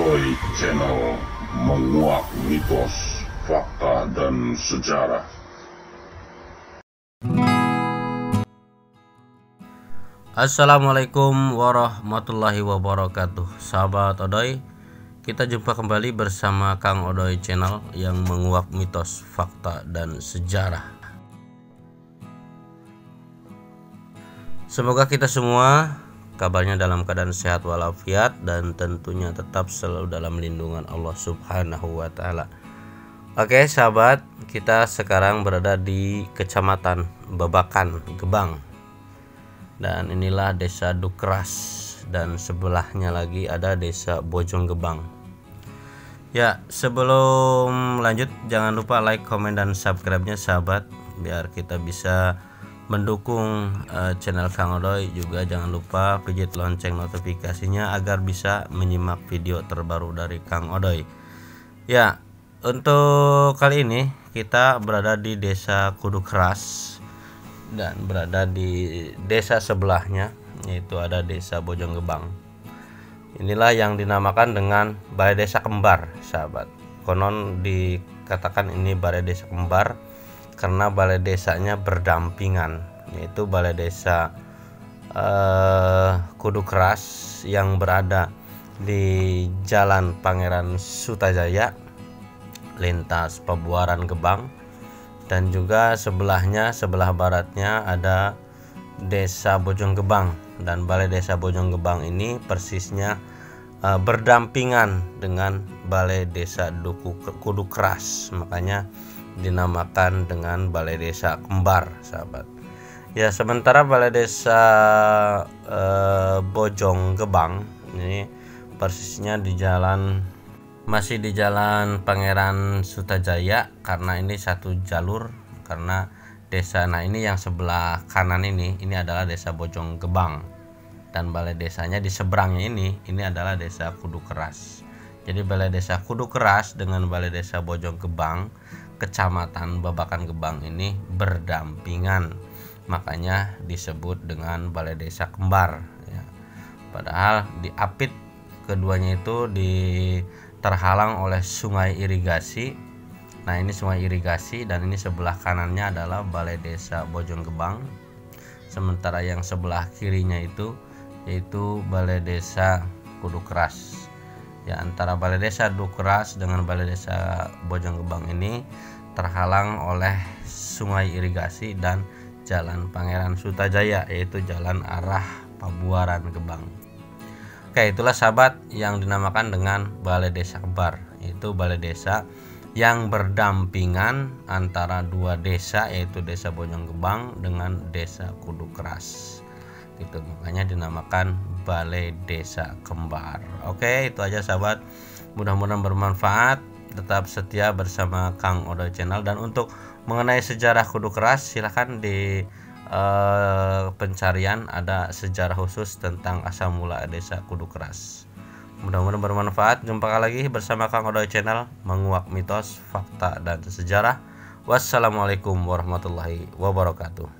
Odoy Channel menguak mitos, fakta, dan sejarah. Assalamualaikum warahmatullahi wabarakatuh. Sahabat Odoy, kita jumpa kembali bersama Kang Odoy Channel yang menguak mitos, fakta, dan sejarah. Semoga kita semua kabarnya dalam keadaan sehat walafiat dan tentunya tetap selalu dalam lindungan Allah Subhanahu wa Ta'ala. Oke sahabat, kita sekarang berada di Kecamatan Babakan, Gebang. Dan inilah Desa Dukras, dan sebelahnya lagi ada Desa Bojonggebang. Ya, sebelum lanjut jangan lupa like, komen, dan subscribe-nya sahabat, biar kita bisa mendukung channel Kang Odoy. Juga jangan lupa pijit lonceng notifikasinya agar bisa menyimak video terbaru dari Kang Odoy. Ya, untuk kali ini kita berada di Desa Kudukras dan berada di desa sebelahnya, yaitu ada Desa Bojonggebang. Inilah yang dinamakan dengan Balai Desa Kembar sahabat. Konon dikatakan ini Balai Desa Kembar karena balai desanya berdampingan, yaitu Balai Desa Kudukras yang berada di Jalan Pangeran Sutajaya lintas Pabuaran Gebang, dan juga sebelahnya, sebelah baratnya ada Desa Bojonggebang. Dan Balai Desa Bojonggebang ini persisnya berdampingan dengan Balai Desa Kudukras, makanya dinamakan dengan Balai Desa Kembar sahabat. Ya, sementara Balai Desa Bojonggebang ini persisnya masih di Jalan Pangeran Sutajaya, karena ini satu jalur, karena desa, nah ini yang sebelah kanan ini adalah Desa Bojonggebang, dan balai desanya di seberangnya ini adalah Desa Kudukras. Jadi Balai Desa Kudukras dengan Balai Desa Bojonggebang, Kecamatan Babakan Gebang ini berdampingan, makanya disebut dengan Balai Desa Kembar ya. Padahal diapit keduanya itu terhalang oleh sungai irigasi. Nah ini sungai irigasi, dan ini sebelah kanannya adalah Balai Desa Bojonggebang, sementara yang sebelah kirinya yaitu Balai Desa Kudukras. Ya, antara Balai Desa Dukras dengan Balai Desa Bojonggebang ini terhalang oleh sungai irigasi dan Jalan Pangeran Sutajaya, yaitu jalan arah Pabuaran Gebang. Oke, itulah sahabat yang dinamakan dengan Balai Desa Kembar, yaitu balai desa yang berdampingan antara dua desa, yaitu Desa Bojonggebang dengan Desa Kudukras. Gitu, makanya dinamakan Balai Desa Kembar. Oke, itu aja sahabat, mudah-mudahan bermanfaat. Tetap setia bersama Kang Odoy Channel, dan untuk mengenai sejarah Kudukras silahkan di pencarian ada sejarah khusus tentang asal mula Desa Kudukras. Mudah-mudahan bermanfaat. Jumpa lagi bersama Kang Odoy Channel menguak mitos, fakta, dan sejarah. Wassalamualaikum warahmatullahi wabarakatuh.